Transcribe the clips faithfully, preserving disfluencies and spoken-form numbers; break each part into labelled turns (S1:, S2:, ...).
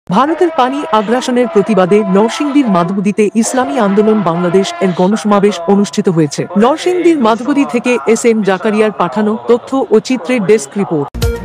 S1: ভারতের পানি আগ্রাসনের প্রতিবাদে নরসিংদীর মাধবদীতে ইসলামী আন্দোলন বাংলাদেশ এর গণসমাবেশ অনুষ্ঠিত হয়েছে। নরসিংদীর মাধবদী থেকে এস এম জাকারিয়ার পাঠানো তথ্য ও চিত্রের ডেস্ক রিপোর্ট।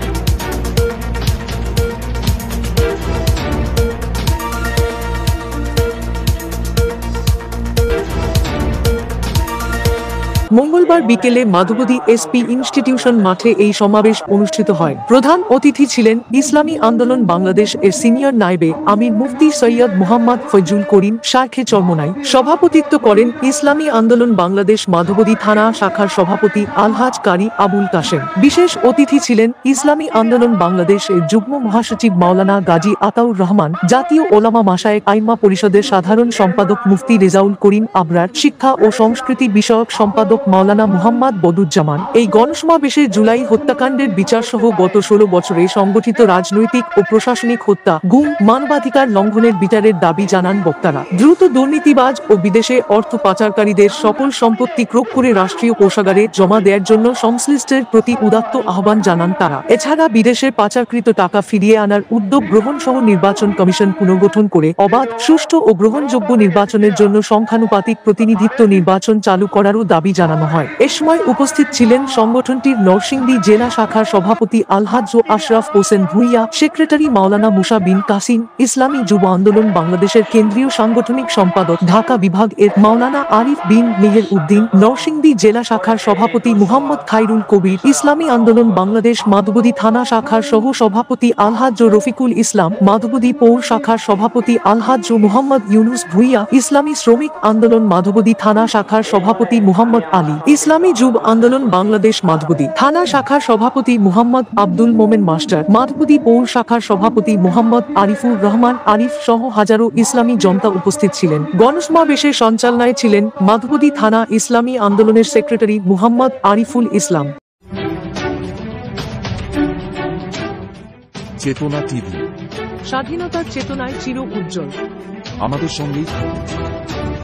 S1: মঙ্গলবার বিকেলে মাধবদী এসপি ইনস্টিটিউশন মাঠে এই সমাবেশ অনুষ্ঠিত হয়। প্রধান অতিথি ছিলেন ইসলামী আন্দোলন বাংলাদেশ এর সিনিয়র নায়েবে আমির মুফতি সৈয়দ মুহাম্মদ ফয়জুল করিম শাইখে চরমোনাই। সভাপতিত্ব করেন ইসলামী আন্দোলন বাংলাদেশ মাধবদী থানা শাখার সভাপতি আলহাজ কারি আবুল কাশেম। বিশেষ অতিথি ছিলেন ইসলামী আন্দোলন বাংলাদেশ এর যুগ্ম মহাসচিব মাওলানা গাজী আতাউর রহমান, জাতীয় ওলামা মাশায়েখ আইম্মা পরিষদের সাধারণ সম্পাদক মুফতি রেজাউল করিম আবরার, শিক্ষা ও সংস্কৃতি বিষয়ক সম্পাদক মাওলানা মুহাম্মদ বদুজ্জামান। এই গণসমাবেশে জুলাই হত্যাকাণ্ডের বিচার সহ গত ষোলো বছরে সংগঠিত রাজনৈতিক ও প্রশাসনিক হত্যা, গুম, মানবাধিকার লঙ্ঘনের বিচারের দাবি জানান বক্তারা। দ্রুত দুর্নীতিবাজ ও বিদেশে অর্থ পাচারকারীদের সকল সম্পত্তি ক্রোক করে রাষ্ট্রীয় কোষাগারে জমা দেওয়ার জন্য সংশ্লিষ্টের প্রতি উদাত্ত আহ্বান জানান তারা। এছাড়া বিদেশে পাচারকৃত টাকা ফিরিয়ে আনার উদ্যোগ গ্রহণ সহ নির্বাচন কমিশন পুনর্গঠন করে অবাধ, সুষ্ঠু ও গ্রহণযোগ্য নির্বাচনের জন্য সংখ্যানুপাতিক প্রতিনিধিত্ব নির্বাচন চালু করারও দাবি জানানো হয়। এ সময় উপস্থিত ছিলেন সংগঠনটির নরসিংদী জেলা শাখার সভাপতি আলহাজ আশরাফ হোসেন ভুইয়া, সেক্রেটারি মাওলানা মুসা বিন কাসিম, ইসলামী যুব আন্দোলন বাংলাদেশের কেন্দ্রীয় সাংগঠনিক সম্পাদক ঢাকা বিভাগ এর মাওলানা আরিফ বিন মেহের উদ্দিন, নরসিংদী জেলা শাখার সভাপতি মুহাম্মদ খাইরুল কবির, ইসলামী আন্দোলন বাংলাদেশ মাধবদী থানা শাখার সহ সভাপতি আলহাজ রফিকুল ইসলাম, মাধবদী পৌর শাখার সভাপতি আলহাজ মুহাম্মদ ইউনুস ভুইয়া, ইসলামী শ্রমিক আন্দোলন মাধবদী থানা শাখার সভাপতি মুহাম্মদ আলী, ইসলামী যুব আন্দোলন বাংলাদেশ মাধবদী থানা শাখার সভাপতি মুহাম্মদ আব্দুল মোমেন মাস্টার, মাধবদী পৌর শাখার সভাপতি মুহাম্মদ আরিফুর রহমান আরিফ সহ হাজারো ইসলামী জনতা উপস্থিত ছিলেন। গণসমাবেশের সঞ্চালনায় ছিলেন মাধবদী থানা ইসলামী আন্দোলনের সেক্রেটারি মুহাম্মদ আরিফুল ইসলাম।
S2: চেতনা টিভি,
S1: স্বাধীনতার চেতনায় চির উজ্জ্বল।
S2: আমাদের সঙ্গেই থাকুন।